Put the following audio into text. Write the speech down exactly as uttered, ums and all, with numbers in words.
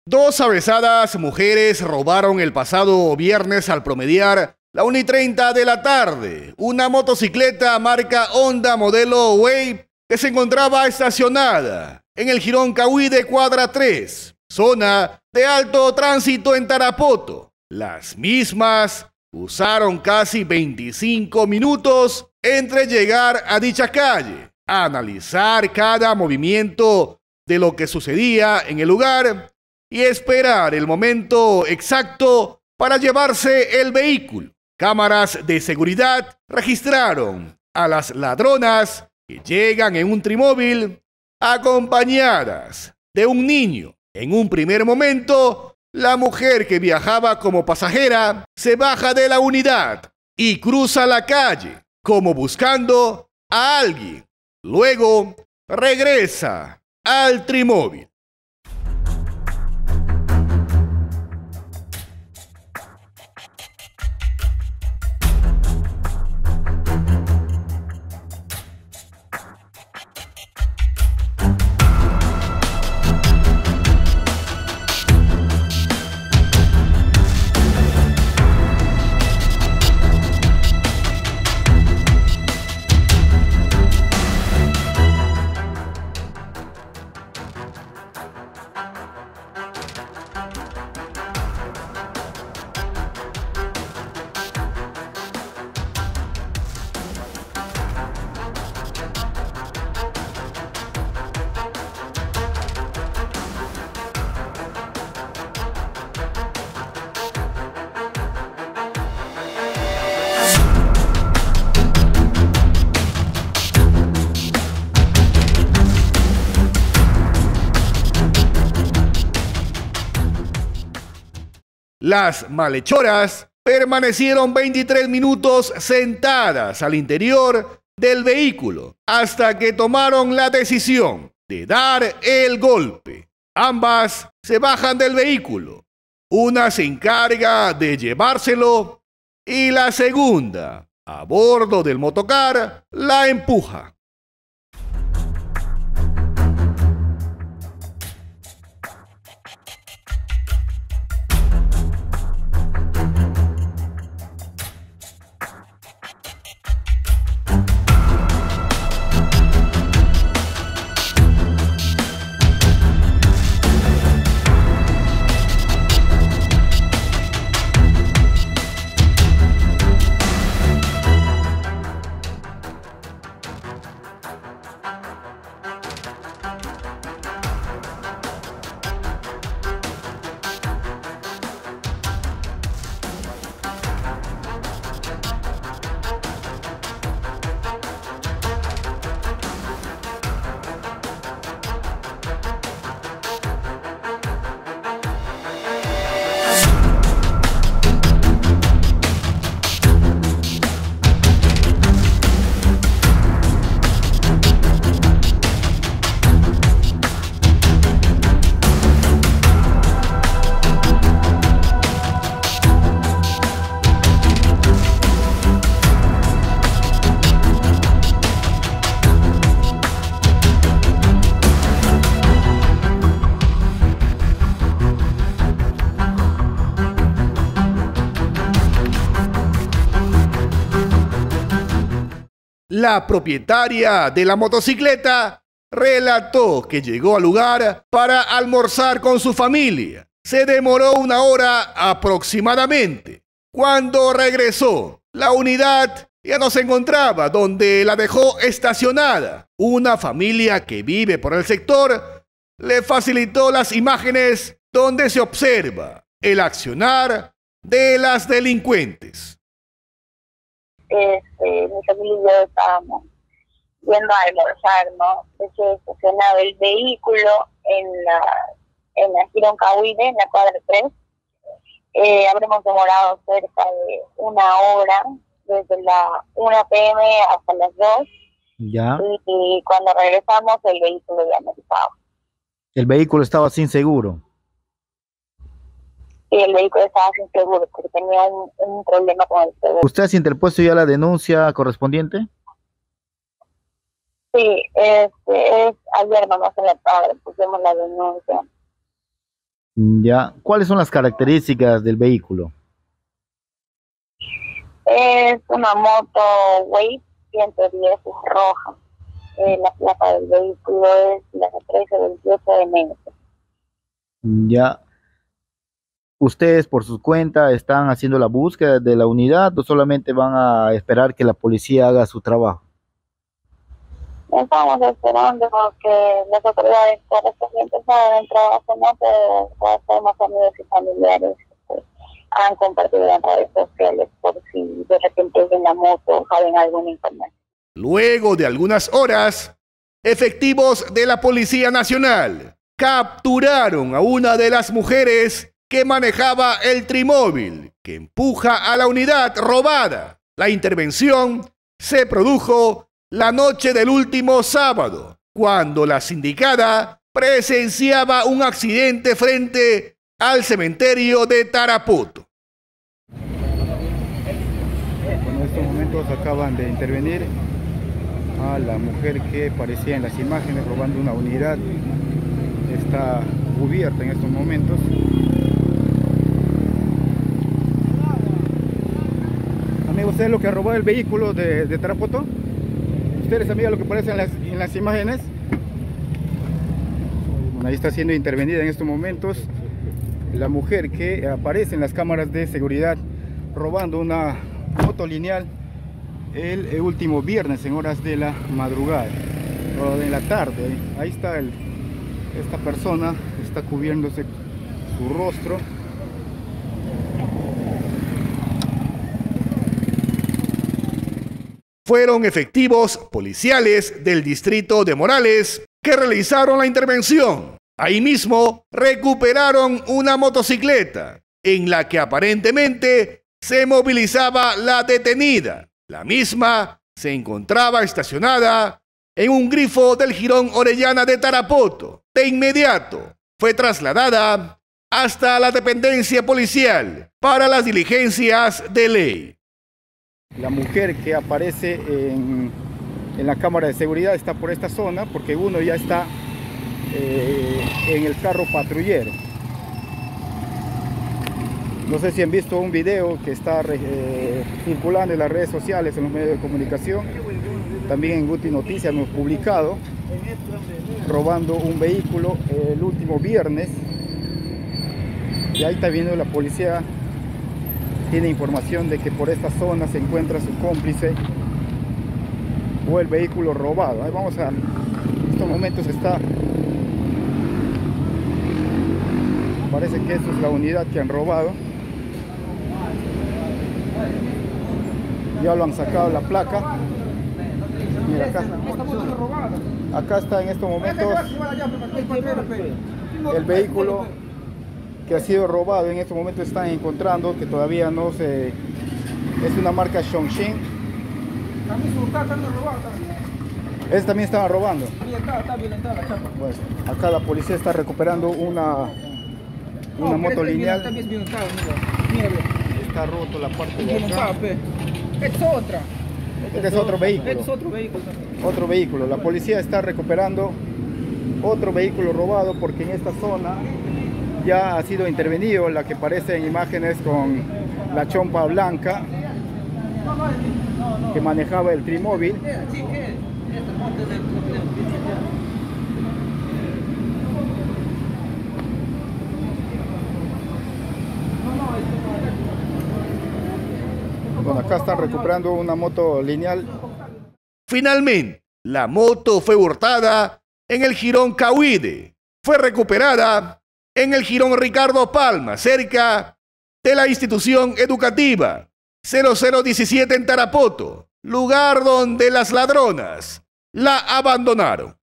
Dos avesadas mujeres robaron el pasado viernes al promediar la una y treinta de la tarde una motocicleta marca Honda modelo Wave que se encontraba estacionada en el jirón Cahuí de Cuadra tres, zona de alto tránsito en Tarapoto. Las mismas usaron casi veinticinco minutos entre llegar a dicha calle, a analizar cada movimiento de lo que sucedía en el lugar y esperar el momento exacto para llevarse el vehículo. Cámaras de seguridad registraron a las ladronas que llegan en un trimóvil acompañadas de un niño. En un primer momento, la mujer que viajaba como pasajera se baja de la unidad y cruza la calle como buscando a alguien. Luego regresa al trimóvil. Las malhechoras permanecieron veintitrés minutos sentadas al interior del vehículo hasta que tomaron la decisión de dar el golpe. Ambas se bajan del vehículo. Una se encarga de llevárselo y la segunda, a bordo del motocar, la empuja. La propietaria de la motocicleta relató que llegó al lugar para almorzar con su familia. Se demoró una hora aproximadamente. Cuando regresó, la unidad ya no se encontraba donde la dejó estacionada. Una familia que vive por el sector le facilitó las imágenes donde se observa el accionar de las delincuentes. Este, mi familia y yo estábamos yendo a almorzar, ¿no? Se estacionaba el vehículo en la en la jirón Cahuí, en la cuadra tres. Eh, habremos demorado cerca de una hora, desde la una pe eme hasta las dos. Ya. Y, y cuando regresamos, el vehículo ya no estaba. El vehículo estaba sin seguro. Y el vehículo estaba sin seguro porque tenía un, un problema con el seguro. ¿Usted ha interpuesto ya la denuncia correspondiente? Sí, este, es ayer nomás en la tarde pusimos la denuncia. Ya. ¿Cuáles son las características del vehículo? Es una moto Wave ciento diez roja. Eh, la placa del vehículo es la trece veintiocho de enero. Ya. ¿Ustedes por su cuenta están haciendo la búsqueda de la unidad o solamente van a esperar que la policía haga su trabajo? Estamos esperando que las autoridades correspondientes hagan el trabajo, ¿no? Pero todos somos amigos y familiares que han compartido en redes sociales por si de repente en la moto saben alguna información. Luego de algunas horas, efectivos de la Policía Nacional capturaron a una de las mujeres que manejaba el trimóvil que empuja a la unidad robada. La intervención se produjo la noche del último sábado, cuando la sindicada presenciaba un accidente frente al cementerio de Tarapoto. En estos momentos acaban de intervenir a la mujer que aparecía en las imágenes robando una unidad. Está cubierta en estos momentos. Amigo, ¿usted es lo que robó el vehículo de, de Tarapoto? ¿Ustedes amiga lo que aparece en las, en las imágenes? Bueno, ahí está siendo intervenida en estos momentos la mujer que aparece en las cámaras de seguridad robando una moto lineal el, el último viernes en horas de la madrugada o de la tarde. Ahí está el, esta persona, está cubriéndose su rostro. Fueron efectivos policiales del distrito de Morales que realizaron la intervención. Ahí mismo recuperaron una motocicleta en la que aparentemente se movilizaba la detenida. La misma se encontraba estacionada en un grifo del jirón Orellana de Tarapoto. De inmediato fue trasladada hasta la dependencia policial para las diligencias de ley. La mujer que aparece en, en la cámara de seguridad está por esta zona porque uno ya está eh, en el carro patrullero. No sé si han visto un video que está eh, circulando en las redes sociales, en los medios de comunicación. También en Guti Noticias hemos publicado robando un vehículo el último viernes. Y ahí está viendo la policía. Tiene información de que por esta zona se encuentra su cómplice o el vehículo robado. Ahí vamos a... En estos momentos está... Parece que esta es la unidad que han robado. Ya lo han sacado la placa. Mira acá. Acá está en estos momentos el vehículo que ha sido robado. En estos momentos están encontrando que todavía no se... Es una marca Chongqing. Ese también estaban robando. Pues, acá la policía está recuperando una una moto lineal. Está roto la parte de acá. Es otra. Este es otro vehículo. Es otro vehículo. Otro vehículo. La policía está recuperando otro vehículo robado porque en esta zona ya ha sido intervenido la que aparece en imágenes con la chompa blanca que manejaba el trimóvil. Bueno, acá están recuperando una moto lineal. Finalmente, la moto fue hurtada en el jirón Cahuide. Fue recuperada en el jirón Ricardo Palma, cerca de la institución educativa cero cero diecisiete en Tarapoto, lugar donde las ladronas la abandonaron.